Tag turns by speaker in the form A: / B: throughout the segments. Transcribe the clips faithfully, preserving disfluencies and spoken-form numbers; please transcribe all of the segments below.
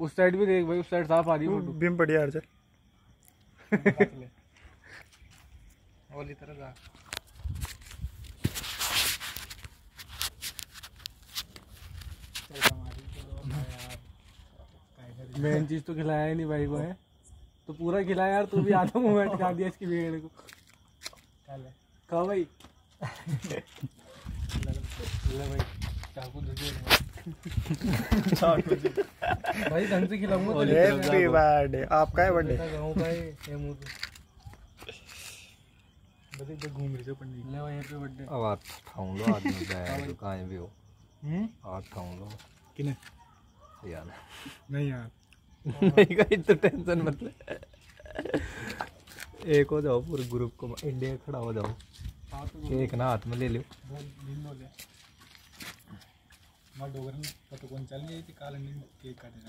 A: उस साइड भी देख भाई, उस साइड साफ आ रही है फोटो।
B: बीम बढ़िया यार चल।
C: वाली तरह जा।
A: मेन चीज तो खिलाया ही नहीं भाई को है, तो पूरा खिलाया यार, तू भी आधा मोमेंट खा दिया इसकी भेड़ को। खा भाई। ले भाई चाकू दे दे भाई, ढंग से खिलाऊंगा तो।
B: Happy birthday. आपका है बर्थडे?
A: गाँव का है ये मुंह पे बस इधर घूम रही है पंडित। ले भाई हैप्पी बर्थडे।
C: अब हाथ ठाऊं लो आदमी बैठ जो कहीं भी हो।
A: हम्म
C: हाथ ठाऊं लो
A: किने
C: यार।
A: नहीं यार
C: नहीं का इतना टेंशन मत ले। एक हो जाओ पूरे ग्रुप को, इंडिया खड़ा हो जाओ, एक ना हाथ में ले लो।
A: मैं डोगरन तो कौन चल गई थी काल अंडी केक काटना।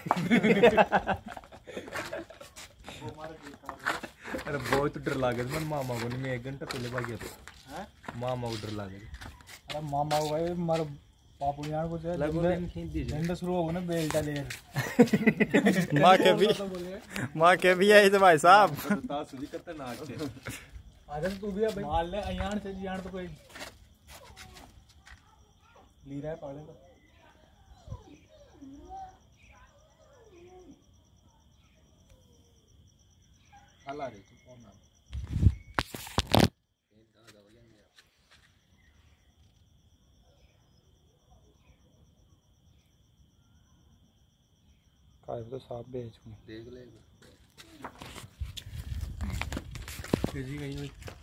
C: अरे बहुत डर लागे मन मामा को नहीं, मैं एक घंटा पहले भाग गया था। मामा को डर लागे।
A: अरे मामा को भाई मारो पापू यार को झंडा शुरू हो ना बेल्टा ले।
B: माँ के भी माँ के भी आई तो भाई साहब
C: करते नाच से।
A: आजा तू भी भाई मार ले यान से यान तो कोई ली रहा है पाले का। हला रे तू कौन है?
B: काय तो साफ बेच
C: देख ले
A: तेजी गई